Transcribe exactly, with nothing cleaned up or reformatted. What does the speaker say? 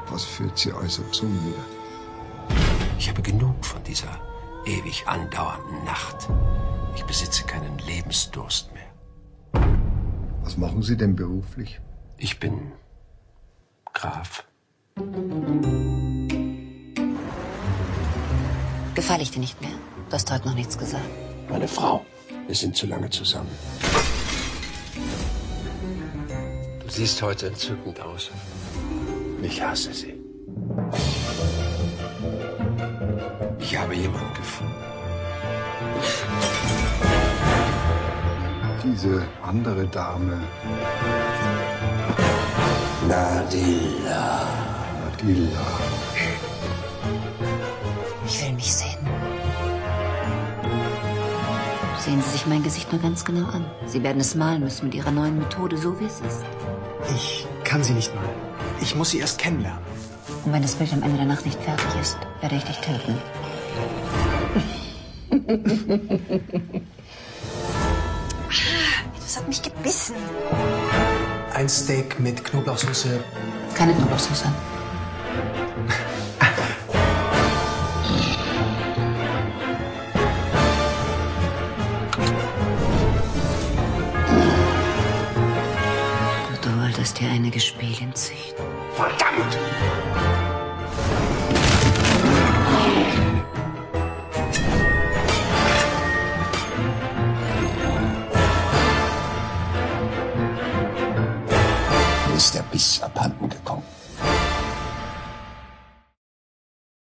Was führt Sie also zu mir? Ich habe genug von dieser ewig andauernden Nacht. Ich besitze keinen Lebensdurst mehr. Was machen Sie denn beruflich? Ich bin Graf. Gefalle ich dir nicht mehr? Du hast heute noch nichts gesagt. Meine Frau. Wir sind zu lange zusammen. Du siehst heute entzückend aus. Ich hasse sie. Ich habe jemanden gefunden. Diese andere Dame. Nadila. Nadila. Ich will mich sehen. Sehen Sie sich mein Gesicht nur ganz genau an. Sie werden es malen müssen mit Ihrer neuen Methode, so wie es ist. Ich kann sie nicht malen. Ich muss sie erst kennenlernen. Und wenn das Bild am Ende der Nacht nicht fertig ist, werde ich dich töten. Das hat mich gebissen. Ein Steak mit Knoblauchsoße. Keine Knoblauchsoße. Du wolltest dir einige Spielchen züchten. Verdammt! Ist der Biss ab.